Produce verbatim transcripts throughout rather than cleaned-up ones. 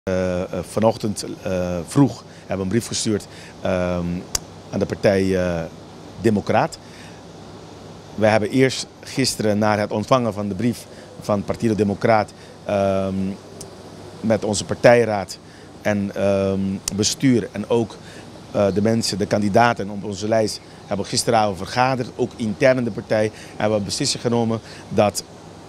Uh, uh, vanochtend uh, vroeg hebben we een brief gestuurd uh, aan de partij uh, Democraat. We hebben eerst gisteren na het ontvangen van de brief van Partido Democraat uh, met onze partijraad en uh, bestuur en ook uh, de mensen, de kandidaten op onze lijst hebben gisteravond vergaderd. Ook intern in de partij hebben we beslissing genomen dat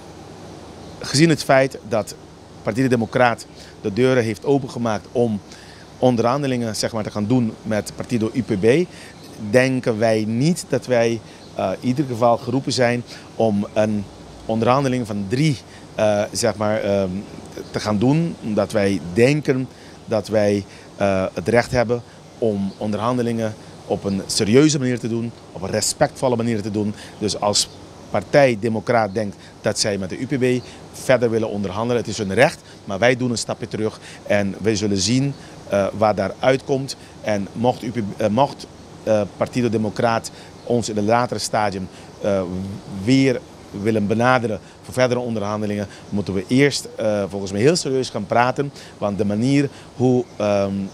gezien het feit dat Partido Democraat de deuren heeft opengemaakt om onderhandelingen zeg maar, te gaan doen met Partido U P B, denken wij niet dat wij uh, in ieder geval geroepen zijn om een onderhandeling van drie uh, zeg maar, uh, te gaan doen. Omdat wij denken dat wij uh, het recht hebben om onderhandelingen op een serieuze manier te doen, op een respectvolle manier te doen. Dus als Partij Democraat denkt dat zij met de U P B verder willen onderhandelen. Het is hun recht, maar wij doen een stapje terug en wij zullen zien uh, waar daar uitkomt. En mocht, U P B, uh, mocht uh, Partido Democraat ons in een latere stadium uh, weer willen benaderen voor verdere onderhandelingen, moeten we eerst uh, volgens mij heel serieus gaan praten. Want de manier hoe um,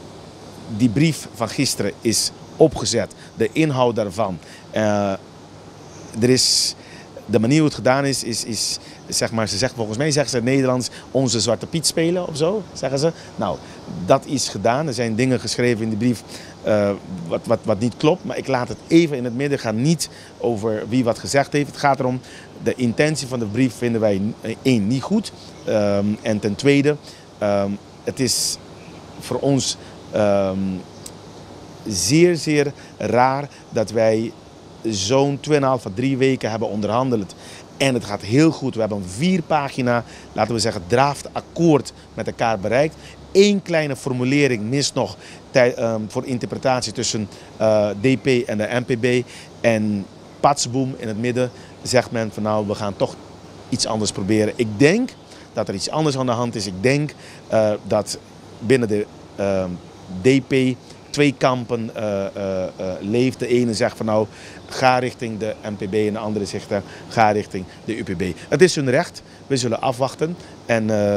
die brief van gisteren is opgezet, de inhoud daarvan. Uh, Er is, de manier hoe het gedaan is, is, is zeg maar, ze zeggen, volgens mij zeggen ze in het Nederlands onze Zwarte Piet spelen of zo, zeggen ze. Nou, dat is gedaan. Er zijn dingen geschreven in de brief uh, wat, wat, wat niet klopt, maar ik laat het even in het midden. Het gaat niet over wie wat gezegd heeft. Het gaat erom, de intentie van de brief vinden wij één, niet goed. Um, en ten tweede, um, het is voor ons um, zeer, zeer raar dat wij zo'n tweeënhalf à drie weken hebben onderhandeld. En het gaat heel goed. We hebben een vier pagina, laten we zeggen, draftakkoord met elkaar bereikt. Eén kleine formulering mist nog tij, um, voor interpretatie tussen uh, D P en de N P B. En patsboom in het midden zegt men van nou, we gaan toch iets anders proberen. Ik denk dat er iets anders aan de hand is. Ik denk uh, dat binnen de uh, D P twee kampen uh, uh, uh, leeft. De ene zegt van nou, ga richting de N P B en de andere zegt uh, ga richting de U P B. Het is hun recht, we zullen afwachten en uh,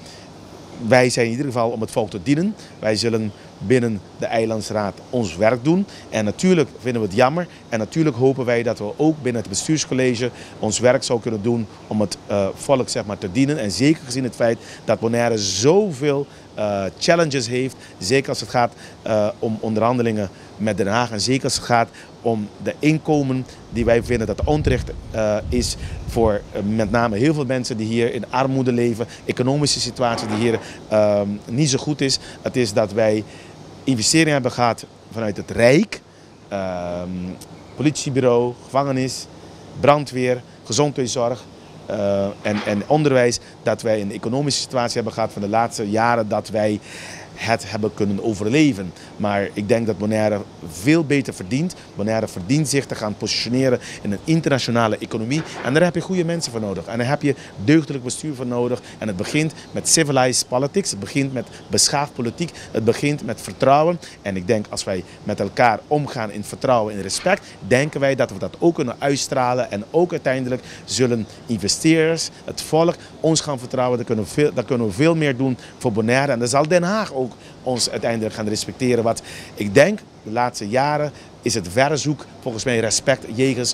wij zijn in ieder geval om het volk te dienen. Wij zullen binnen de Eilandsraad ons werk doen. En natuurlijk vinden we het jammer en natuurlijk hopen wij dat we ook binnen het bestuurscollege ons werk zou kunnen doen om het uh, volk zeg maar, te dienen. En zeker gezien het feit dat Bonaire zoveel uh, challenges heeft, zeker als het gaat uh, om onderhandelingen met Den Haag en zeker als het gaat om de inkomen die wij vinden dat onterecht uh, is voor uh, met name heel veel mensen die hier in armoede leven, economische situatie die hier uh, niet zo goed is. Het is dat wij investeringen hebben gehad vanuit het Rijk, uh, politiebureau, gevangenis, brandweer, gezondheidszorg uh, en, en onderwijs. Dat wij een economische situatie hebben gehad van de laatste jaren dat wij het hebben kunnen overleven. Maar ik denk dat Bonaire veel beter verdient. Bonaire verdient zich te gaan positioneren in een internationale economie. En daar heb je goede mensen voor nodig. En daar heb je deugdelijk bestuur voor nodig. En het begint met civilized politics. Het begint met beschaafd politiek. Het begint met vertrouwen. En ik denk als wij met elkaar omgaan in vertrouwen en respect, denken wij dat we dat ook kunnen uitstralen. En ook uiteindelijk zullen investeerders, het volk, ons gaan vertrouwen. Dan kunnen we veel, dan kunnen we veel meer doen voor Bonaire. En dan zal Den Haag ook ons uiteindelijk gaan respecteren. Wat ik denk, de laatste jaren is het verzoek volgens mij respect jegens